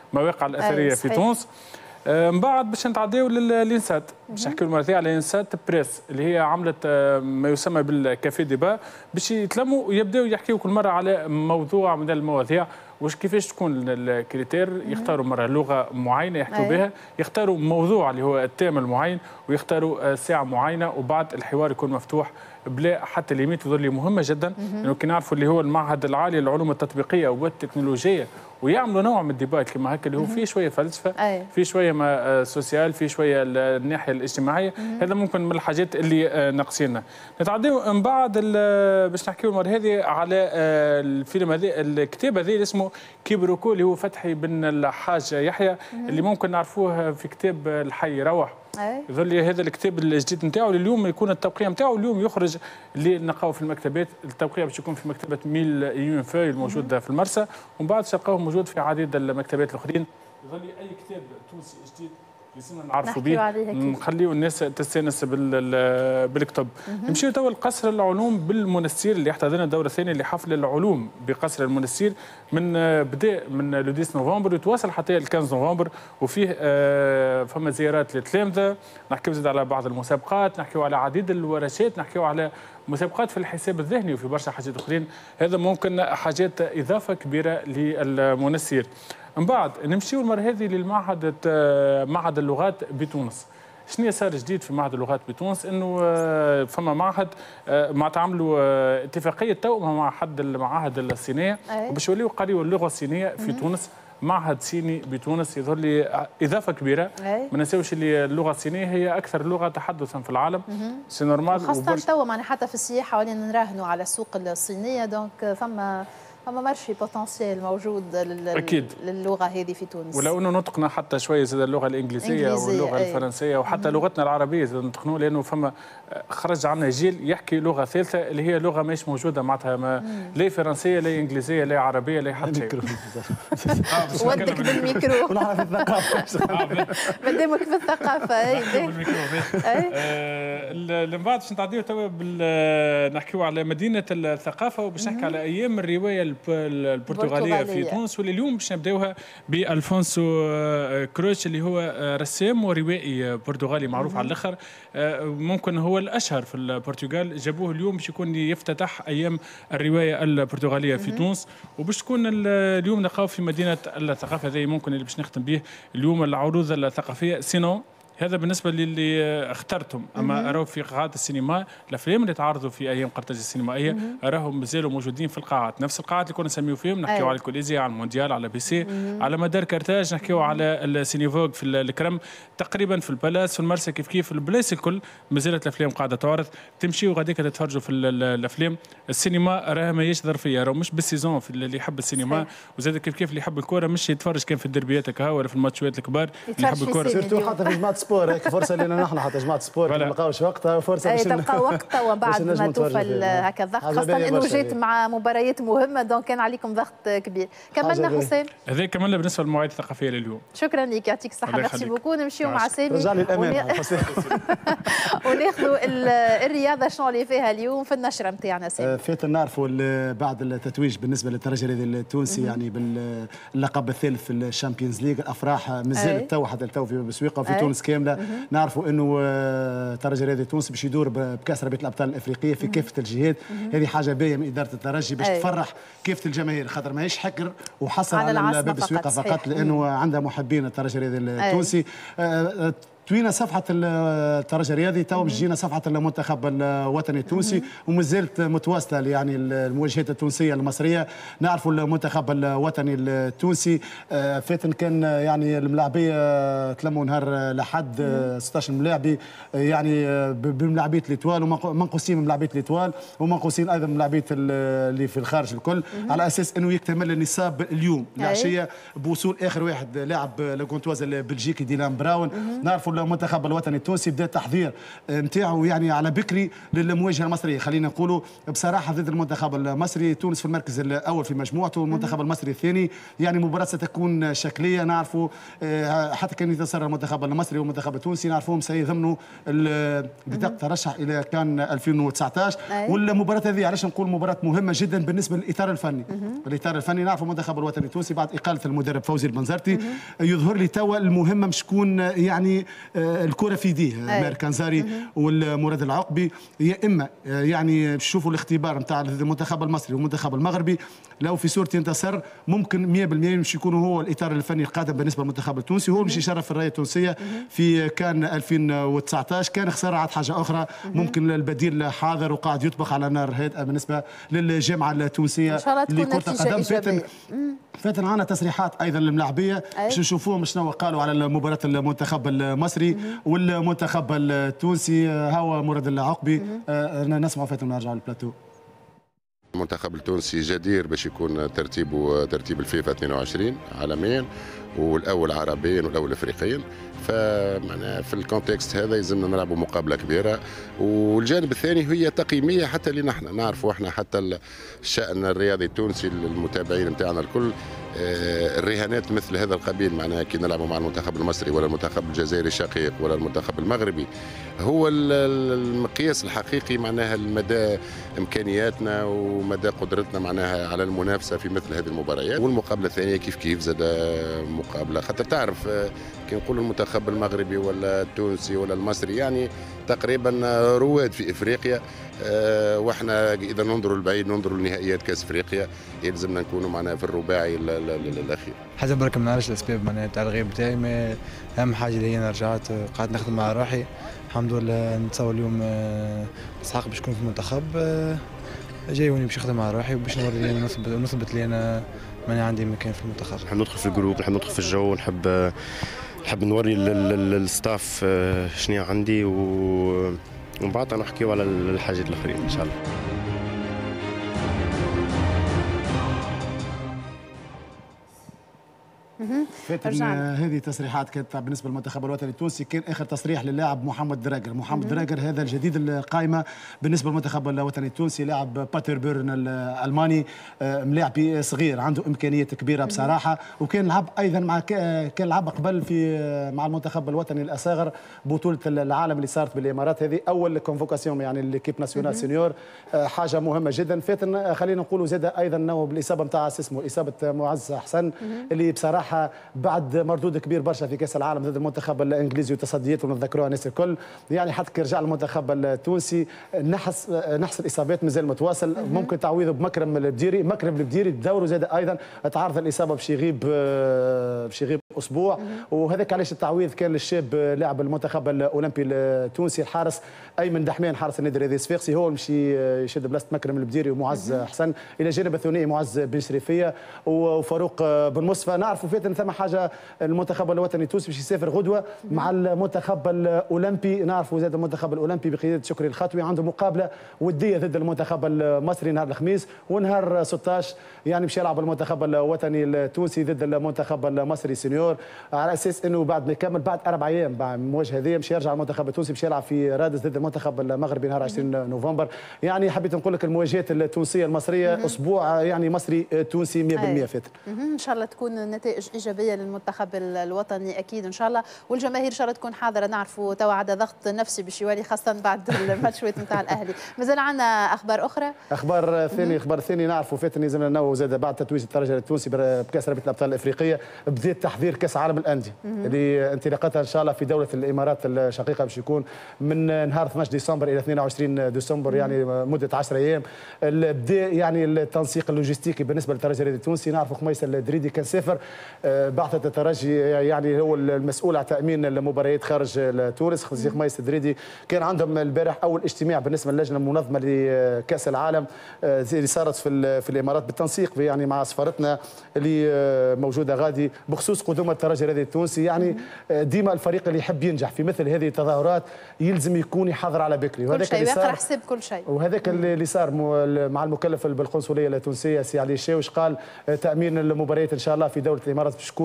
المواقع الاثريه في تونس. من بعد باش نتعداو للانسات، باش نحكيو المره هذه على انسات بريس اللي هي عملت ما يسمى بالكافي ديبا، باش يتلموا ويبداو يحكيو كل مره على موضوع من المواضيع. واش كيفاش تكون الكريتير، يختاروا مره لغه معينه يحكوا بها، يختاروا موضوع اللي هو التام المعين، ويختاروا ساعه معينه، وبعد الحوار يكون مفتوح بلا حتى ليميت. وذول مهمه جدا، لانه كي نعرفوا اللي هو المعهد العالي للعلوم التطبيقيه والتكنولوجيه، ويعملوا نوع من الديبات كما هكا اللي هو فيه شويه فلسفه، فيه شويه ما سوسيال، فيه شويه الناحيه الاجتماعيه. هذا ممكن من الحاجات اللي ناقصيننا. نتعداو من بعد باش نحكيو المره هذه على الفيلم هذا، الكتاب هذا اللي اسمه كيبروكو اللي هو فتحي بن الحاج يحيى، اللي ممكن نعرفوه في كتاب الحي روح. يظل هذا الكتاب الجديد نتاعو اليوم يكون التوقيع نتاعو اليوم يخرج اللي نلقاوه في المكتبات. التوقيع باش يكون في مكتبه ميل يون فوي الموجوده في المرسى، ومن بعد تلقاوه موجود في عديد المكتبات الاخرين. يظل اي كتاب تونسي جديد لازمنا نعرفوا به، نخليو الناس تستانس بالكتب. نمشيو توا لقصر العلوم بالمنستير اللي احتضن الدوره الثانيه لحفل العلوم بقصر المنستير، من بدا من لو 10 نوفمبر وتواصل حتى ل 15 نوفمبر، وفيه فما زيارات للتلامذه، نحكيو زاد على بعض المسابقات، نحكيو على عديد الورشات، نحكيو على مسابقات في الحساب الذهني وفي برشا حاجات اخرين. هذا ممكن حاجات اضافه كبيره للمنستير. من بعد نمشيو المره هذه للمعهد معهد اللغات بتونس. شنو صار جديد في معهد اللغات بتونس؟ انه فما معهد مع تعملوا اتفاقيه توأمه مع حد المعاهد الصينيه، وباش يوليو يقريوا اللغه الصينيه في تونس. معهد صيني بتونس يظهر لي اضافه كبيره. ما ننساوش اللي اللغه الصينيه هي اكثر لغه تحدثا في العالم، سي نورمال، خاصه توا معناها حتى في السياحه ولينا نراهنوا على السوق الصينيه، دونك فما مارشي بوتنسيال موجود أكيد للغه هذه في تونس. ولو انه نطقنا حتى شويه زاد اللغه الانجليزيه واللغه الفرنسيه وحتى لغتنا العربيه زاد نطقنوها، لانه فما خرج عنا جيل يحكي لغه ثالثه اللي هي لغه ماهيش موجوده معناتها لا فرنسيه لا انجليزيه لا عربيه لا حتى شيء. ودك بالميكرو ونعرف الثقافه مادامك في الثقافه. اللي من بعد باش نتعديو توا نحكيو على مدينه الثقافه، وباش نحكي على ايام الروايه البرتغاليه في تونس، واللي اليوم باش نبداوها بالفونسو كروش اللي هو رسام وروائي برتغالي معروف على الاخر. ممكن هو الاشهر في البرتغال. جابوه اليوم باش يكون يفتتح ايام الروايه البرتغاليه في تونس، وباش تكون اليوم نلقاو في مدينه الثقافه. هذه ممكن اللي باش نختم به اليوم العروض الثقافيه. سينو هذا بالنسبه للي اخترتم، اما راهو في قاعات السينما الافلام اللي تعرضوا في ايام قرطاج السينمائيه راهم مازالوا موجودين في القاعات، نفس القاعات اللي كنا نسميو فيهم. نحكيو على الكوليزيا، على المونديال، على بي سي، على مدار كارتاج، نحكيو على السينيفوغ في الكرم، تقريبا في البلاس، في المرسى، كيف البلايص الكل مازالت الافلام قاعده تعرض. تمشيو غاديك تتفرجوا في الافلام. السينما راها ماهيش ظرفيه، راهو مش بالسيزون. في اللي يحب السينما وزاد كيف اللي يحب الكوره مش يتفرج كان في الدربيات هكا ولا في الماتشات الكبار، اللي يحب الكوره سيرتو حتى في جماعه سبور. هيك فرصه لنا نحن حتى جماعه سبور ما نلقاوش وقتها، فرصه باش تلقى وقتها وبعد ما توفى هكا الضغط، خاصه انه جيت مع مباريات مهمه، دونك كان عليكم ضغط كبير. كملنا حسام. هذا كملنا بالنسبه للمواعيد الثقافيه لليوم. شكرا لك، يعطيك الصحه. ميرسي بوكو. نمشيو مع سامي رجع لي الامان وناخذوا الرياضه شنو اللي فيها اليوم في النشره نتاعنا سامي. فات نعرفوا بعد التتويج بالنسبه للترجي التونسي يعني باللقب الثالث في الشامبيونز ليج. الافراح مازالت تو حتى تو في بسويقه وفي تونس كامله. نعرفوا انه الترجي الرياضي التونسي باش يدور بكاس رابطه الابطال الافريقيه في كافه الجهات. هذه حاجه باهيه من اداره الترجي باش تفرح كافه الجماهير، خاطر ماهيش حكر وحصر على باب السويقه فقط، لانه عندها محبين الترجي الرياضي التونسي. توينا صفحه الترجي الرياضي، تو باش تجينا صفحه المنتخب الوطني التونسي، ومازالت متواصله يعني المواجهات التونسيه المصريه. نعرفوا المنتخب الوطني التونسي فاتن كان يعني الملاعبيه تلموا نهار الاحد 16 ملاعبي يعني بملاعبيه ليتوال، ومنقوسين من ملاعبيه ليتوال، ومنقوسين ايضا من ملاعبيه اللي في الخارج الكل، على اساس انه يكتمل النصاب اليوم العشيه بوصول اخر واحد لاعب لكونتواز البلجيكي ديلان براون. نعرفوا المنتخب الوطني التونسي بدا التحضير نتاعو يعني على بكري للمواجهه المصريه. خلينا نقولوا بصراحه ضد المنتخب المصري، تونس في المركز الاول في مجموعته، والمنتخب المصري الثاني. يعني مباراه ستكون شكليه، نعرفوا حتى كان يتصدر المنتخب المصري والمنتخب التونسي نعرفوهم سيضمنوا بطاقه ترشح الى كان 2019. والمباراه هذه علاش نقول مباراه مهمه جدا بالنسبه للاطار الفني. الاطار الفني نعرفوا المنتخب الوطني التونسي بعد اقاله المدرب فوزي البنزرتي يظهر لي توا المهمه مش تكون يعني الكره في يديه ماهر كنزاري والمراد العقبي، يا اما يعني تشوفوا الاختبار نتاع المنتخب المصري والمنتخب المغربي لو في صورة ينتصر ممكن 100% مش يكون هو الاطار الفني القادم بالنسبه للمنتخب التونسي. هو مش يشرف الرايه التونسيه في كان 2019 كان خساره عاد حاجه اخرى. ممكن البديل حاضر وقاعد يطبخ على نار هادئه بالنسبه للجامعه التونسيه لكره القدم. فاتن عنا تصريحات ايضا للملاعبيه باش نشوفوهم شنو قالوا على مباراه المنتخب المصري والمنتخب التونسي. هو مراد العقبي نسمعوا فاتن ونرجعوا للبلاتو. المنتخب التونسي جدير باش يكون ترتيبه ترتيب الفيفا 22 عالميا، والاول عربيا والاول افريقيا. فمعناها في الكونتكست هذا يلزمنا نلعبوا مقابله كبيره. والجانب الثاني هي تقييميه حتى اللي نحن نعرفوا احنا حتى الشأن الرياضي التونسي المتابعين نتاعنا الكل الرهانات مثل هذا القبيل، معناها كي نلعبوا مع المنتخب المصري ولا المنتخب الجزائري الشقيق ولا المنتخب المغربي هو المقياس الحقيقي معناها المدى امكانياتنا ومدى قدرتنا معناها على المنافسه في مثل هذه المباريات. والمقابله الثانيه كيف زاد مقابله، خاطر تعرف كي نقول المنتخب المغربي ولا التونسي ولا المصري يعني تقريبا رواد في افريقيا، واحنا اذا ننظروا لبعيد ننظروا لنهائيات كاس افريقيا يلزمنا نكونوا معنا في الرباعي الاخير. حسب برك ما نعرفش الاسباب معناها تاع الغياب تاعي، اهم حاجه اللي انا رجعت قاعد نخدم مع روحي الحمد لله. نتصور اليوم اسحاق باش يكون في المنتخب جاي وني باش نخدم مع روحي وباش نوري نثبت لي انا ماني عندي مكان في المنتخب. نحب ندخل في الجروب، نحب ندخل في الجو، نحب نوري الستاف شنو عندي ومن بعد نحكيو على الحاجات الاخرين ان شاء الله. فاتن هذه تصريحات كانت بالنسبه للمنتخب الوطني التونسي. كان اخر تصريح للاعب محمد دراجر. محمد دراجر هذا الجديد القائمه بالنسبه للمنتخب الوطني التونسي، لاعب باتر بيرن الالماني، ملاعب صغير عنده امكانيات كبيره بصراحه. وكان لعب ايضا كان لعب قبل في مع المنتخب الوطني الاصغر بطوله العالم اللي صارت بالامارات. هذه اول كونفوكاسيون يعني ليكيب ناسيونال سينيور، حاجه مهمه جدا. فاتن خلينا نقولوا زاد ايضا انه بالاصابه نتاع اسمه اصابه معز حسن اللي بصراحه بعد مردود كبير برشا في كاس العالم ضد المنتخب الانجليزي وتصدياته نتذكروها الناس الكل. يعني حتى كي رجع المنتخب التونسي نحس الاصابات مازال متواصل. ممكن تعويضه بمكرم البديري. مكرم البديري بدوره زاد ايضا تعرض الاصابه باش يغيب اسبوع، وهذاك علاش التعويض كان للشاب لاعب المنتخب الاولمبي التونسي الحارس ايمن دحمان حارس النادي الرياضي الصفاقسي. هو مشي يشد بلاصه مكرم البديري ومعز حسن الى جانب الثنائي معز بن شريفيه وفاروق بن مصطفى. نعرفوا فاتن ثم حاجه المنتخب الوطني التونسي باش يسافر غدوه مع المنتخب الاولمبي. نعرفوا زاد المنتخب الاولمبي بقياده شكري الخطوي عنده مقابله وديه ضد المنتخب المصري نهار الخميس، ونهار 16 يعني باش يلعب المنتخب الوطني التونسي ضد المنتخب المصري سينيور، على اساس انه بعد ما يكمل بعد 4 ايام بعد المواجهه هذه باش يرجع المنتخب التونسي باش يلعب في رادس ضد المنتخب المغربي نهار 20 نوفمبر. يعني حبيت نقول لك المواجهات التونسيه المصريه اسبوع يعني مصري تونسي 100% فاتن. ان شاء الله تكون النتائج ايجابيه للمنتخب الوطني اكيد ان شاء الله، والجماهير ان شاء الله تكون حاضره. نعرفوا تو عاد ضغط نفسي باش يولي خاصه بعد الماتشات نتاع الاهلي. مازال عندنا اخبار اخرى. اخبار ثاني نعرفوا فاتن لازمنا نو زاد بعد تتويج الدرجه التونسي بكاس رابطه الابطال الافريقيه بدأ تحضير كاس عالم الانديه اللي انطلاقتها ان شاء الله في دوله الامارات الشقيقه باش يكون من نهار 12 ديسمبر الى 22 ديسمبر يعني مده 10 ايام. بدا يعني التنسيق اللوجستيكي بالنسبه للترجي التونسي. نعرفوا خميس الدريدي كان سافر بعثه الترجي يعني هو المسؤول على تامين المباريات خارج تونس. خميس الدريدي كان عندهم البارح اول اجتماع بالنسبه للجنه المنظمه لكاس العالم اللي صارت في الامارات بالتنسيق يعني مع سفارتنا اللي موجوده غادي بخصوص قدوم الترجي التونسي. يعني ديما الفريق اللي يحب ينجح في مثل هذه التظاهرات يلزم يكون يحضر على بكري، وهذاك اللي صار حسب كل شيء. وهذاك اللي صار مع المكلف بالقنصليه التونسيه سي علي الشاوش قال تامين المباريات ان شاء الله في دوله الامارات باش تكون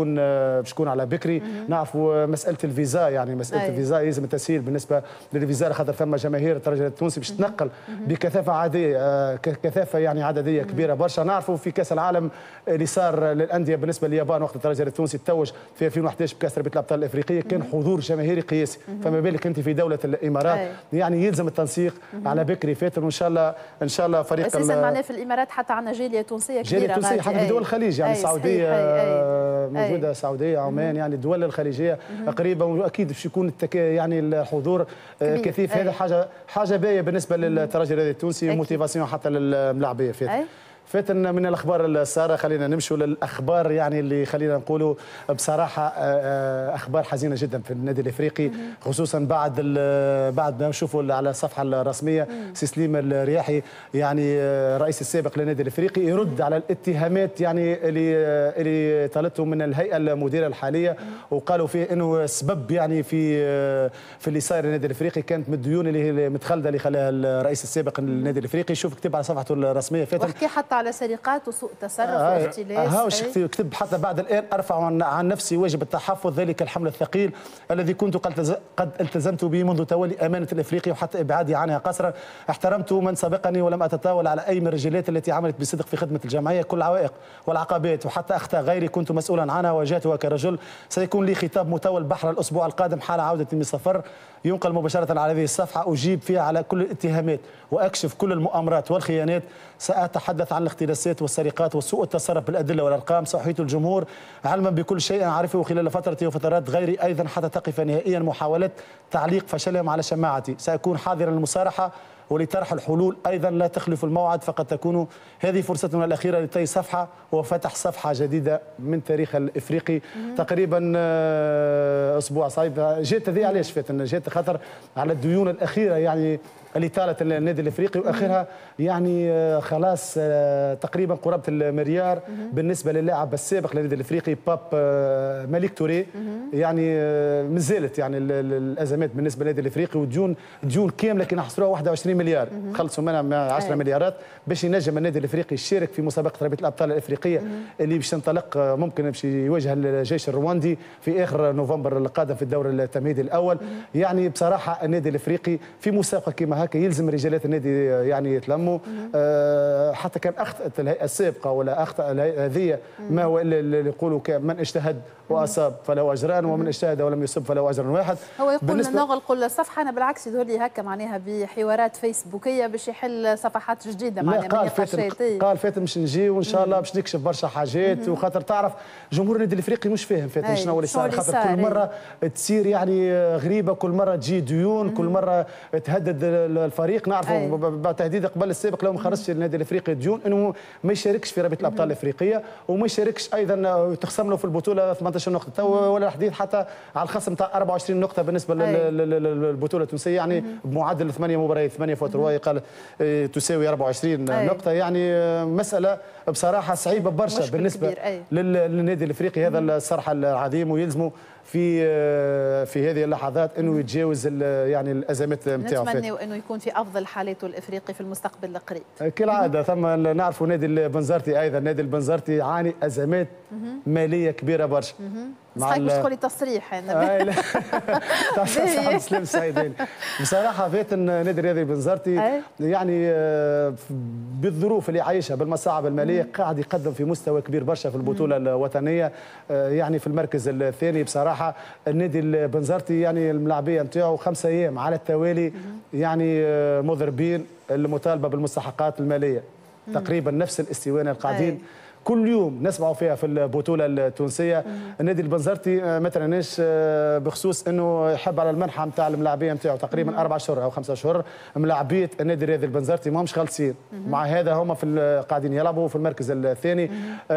باش تكون على بكري. نعرفوا مساله الفيزا، يعني مساله الفيزا يلزم التسهيل بالنسبه للفيزا، خاطر ثم جماهير الترجي التونسي باش تنقل بكثافه عاديه، كثافه يعني عدديه كبيره برشا. نعرفوا في كاس العالم اللي صار للانديه بالنسبه لليابان وقت الترجي التونسي توج في 2011 بكاس رابطه الابطال الافريقيه، كان حضور جماهيري قياسي. فما بالك انت في دوله الامارات، يعني يلزم التنسيق على بكري فاتن. وان شاء الله فريق اساسا معناه في الامارات حتى عندنا جاليه تونسيه كبيره، جاليه تونسيه حتى في دول الخليج، يعني السعوديه موجوده، السعوديه، عمان، يعني الدول الخليجيه قريبه، واكيد باش يكون يعني الحضور كثيف. هذا حاجه باهيه بالنسبه للترجي التونسي، موتيفاسيون حتى للملاعبيه فاتن. من الاخبار الساره خلينا نمشوا للاخبار يعني اللي خلينا نقولوا بصراحه اخبار حزينه جدا في النادي الافريقي، خصوصا بعد ما نشوفوا على الصفحه الرسميه سي سليم الرياحي، يعني الرئيس السابق للنادي الافريقي، يرد على الاتهامات يعني اللي طالته من الهيئه المديره الحاليه، وقالوا فيه انه السبب يعني في اللي صاير النادي الافريقي كانت من الديون اللي هي متخلده اللي خلاها الرئيس السابق للنادي الافريقي. شوف كتب على صفحته الرسميه فاتن، وحكي حتى على سرقات وسوء تصرف واختلاس. هاوش كتب حتى بعد الان ارفع عن نفسي واجب التحفظ، ذلك الحمل الثقيل الذي كنت قد التزمت به منذ تولي امانه الافريقي وحتى ابعادي عنها قسرا. احترمت من سبقني ولم اتطاول على اي من الرجالات التي عملت بصدق في خدمه الجمعيه. كل العوائق والعقبات وحتى اخطاء غيري كنت مسؤولا عنها واجهتها كرجل. سيكون لي خطاب متول بحر الاسبوع القادم حال عودتي من السفر، ينقل مباشره على هذه الصفحه، اجيب فيها على كل الاتهامات واكشف كل المؤامرات والخيانات. ساتحدث عن الاختلاسات والسرقات وسوء التصرف بالادله والارقام. ساحيط الجمهور علما بكل شيء اعرفه خلال فترتي وفترات غيري ايضا حتى تقف نهائيا محاولات تعليق فشلهم على شماعتي. ساكون حاضرا للمصارحه ولطرح الحلول، ايضا لا تخلف الموعد، فقد تكون هذه فرصتنا الاخيره لطي صفحه وفتح صفحه جديده من تاريخ الافريقي. تقريبا اسبوع صعيب. جات هذه علاش فاتن؟ جات خاطر على الديون الاخيره يعني اللي طالت النادي الافريقي، واخرها يعني خلاص تقريبا قرابه المليار بالنسبه للاعب السابق للنادي الافريقي باب مالك توري. يعني مازالت يعني الازمات بالنسبه للنادي الافريقي، وديون كامله كي نحصروها 21 مليار، خلصوا منها 10 مليارات باش ينجم النادي الافريقي يشارك في مسابقه رابطه الابطال الافريقيه اللي باش تنطلق ممكن باش يواجه الجيش الرواندي في اخر نوفمبر القادم في الدور التمهيدي الاول. يعني بصراحه النادي الافريقي في مسابقه كما هكا يلزم رجالات النادي يعني يتلموا. حتى كان اخطات الهيئه السابقه ولا اخطا الهيئه هذه ما هو الا اللي يقولوا من اجتهد واصاب فله اجران ومن اجتهد ولم يصب فله اجر واحد. هو يقول نغلق الصفحه، انا بالعكس يظهر لي هكا معناها بحوارات فيسبوكيه باش يحل صفحات جديده معناها من نقاشات. قال فاتن باش نجي وان شاء الله باش نكشف برشا حاجات، وخاطر تعرف جمهور النادي الافريقي مش فاهم فاتن شنو اللي صار، خاطر كل مره تصير يعني غريبه، كل مره تجي ديون، كل مره تهدد الفريق. نعرفوا بعد تهديد قبل السابق لو ما خرجش النادي الافريقي ديون انه ما يشاركش في رابطه الابطال الافريقيه، وما يشاركش ايضا تخصم له في البطوله 18 نقطه ولا الحديث حتى على الخصم تاع 24 نقطه بالنسبه للبطوله التونسيه، يعني بمعدل 8 مباريات 8 فوت روايه قال تساوي 24 نقطه. يعني مساله بصراحه صعيبه برشا بالنسبه للنادي الافريقي. هذا الصرح العظيم ويلزمه في هذه اللحظات انه يتجاوز يعني الازمات نتاعو. نتمنى انه يكون في افضل حالاته الافريقي في المستقبل القريب. كالعاده ثم نعرفوا نادي البنزرتي ايضا، نادي البنزرتي يعاني ازمات ماليه كبيره برشا. مع باش تقولي تصريح انا تاع سليم السعيداني. بصراحه فاتن نادي الرياضي البنزرتي يعني بالظروف اللي عايشها بالمصاعب الماليه قاعد يقدم في مستوى كبير برشا في البطوله الوطنيه، يعني في المركز الثاني. بصراحه النادي البنزرتي يعني الملاعبيه نتاعو 5 ايام على التوالي يعني مضربين المطالبه بالمستحقات الماليه، تقريبا نفس الاستوانه القاعدين كل يوم نسمعوا فيها في البطوله التونسيه. النادي البنزرتي مثلا ناش بخصوص انه يحب على المنحه نتاع الملاعبيه نتاعو تقريبا 4 اشهر او 5 اشهر. ملاعبيه النادي الرياضي البنزرتي ماهمش خالصين، مع هذا هما في قاعدين يلعبوا في المركز الثاني.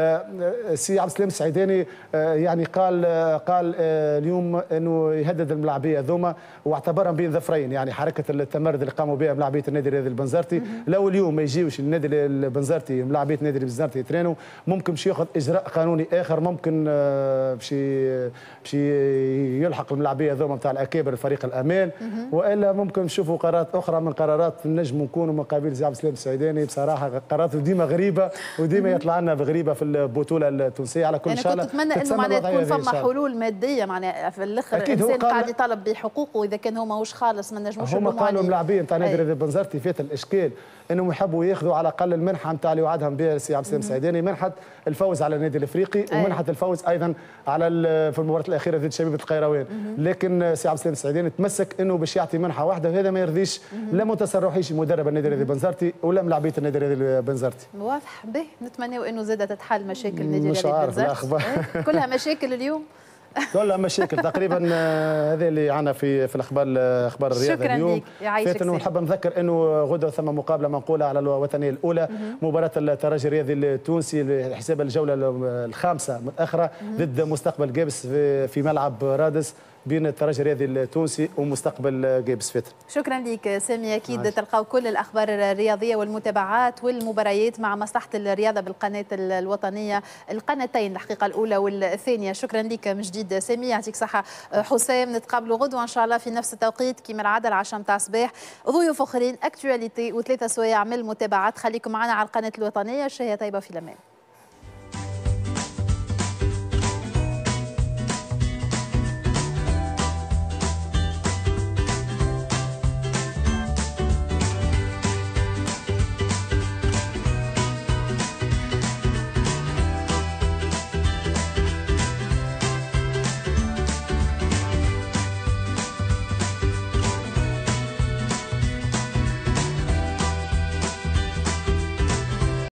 سي عبد السلام السعيداني يعني قال اليوم انه يهدد الملاعبيه ذوما واعتبرهم بين ظفرين، يعني حركه التمرد اللي قاموا بها ملاعبيه النادي الرياضي البنزرتي. لو اليوم ما يجيوش النادي البنزرتي ملاعبيه النادي البنزرتي يترينوا ممكن باش ياخذ اجراء قانوني اخر، ممكن باش يلحق الملاعبيه هذوما نتاع الاكابر فريق الامان، والا ممكن نشوفوا قرارات اخرى من قرارات نجم نكونوا من قبيل زي عبد السلام السعيداني. بصراحه قرارات ديما غريبه وديما يطلع لنا بغريبه في البطوله التونسيه. على كل شاء الله كنت اتمنى انه معناها تكون فما حلول ماديه، معناها في الاخر الانسان قاعد يطالب بحقوقه، اذا كان هو ماهوش خالص ما نجموش هما قالوا اللاعبين نتاع نادي رياضي بنزرتي فات الاشكال انهم يحبوا ياخذوا على الاقل المنحه نتاع اللي وعدهم بها السي عبد السلام السعيداني، منحه الفوز على النادي الافريقي ومنحه الفوز ايضا على في المباراه الاخيره ضد شبيبه القيروان. لكن السي عبد السلام السعيداني تمسك انه باش يعطي منحه واحده، وهذا ما يرضيش لا منتصر روحيشي مدرب النادي الرياضي بنزرتي ولا ملاعبيه النادي الرياضي بنزرتي. واضح به، نتمناو انه زاده تتحل مشاكل النادي الرياضي بنزرتي. الاخبار كلها مشاكل اليوم. كلها مشاكل تقريبا. هذا اللي عنا في الاخبار الرياضه اليوم. فات انه نحب نذكر انه غدا ثم مقابله منقوله على الوطنيه الاولى، مباراه الترجي الرياضي التونسي لحساب الجوله الخامسه متاخره ضد مستقبل جابس في ملعب رادس بين الترجي الرياضي التونسي ومستقبل جابس. فاتر شكرا لك سامي. اكيد تلقاو كل الاخبار الرياضيه والمتابعات والمباريات مع مصلحه الرياضه بالقناه الوطنيه، القناتين الحقيقه الاولى والثانيه. شكرا لك من جديد سامي، يعطيك صحه. حسام، نتقابلوا غدوه ان شاء الله في نفس التوقيت كما العاده العشاء نتاع الصباح، ضيوف اخرين، اكتواليتي وثلاثه سوايع من المتابعات. خليكم معنا على القناه الوطنيه. شهيه طيبه في الامان.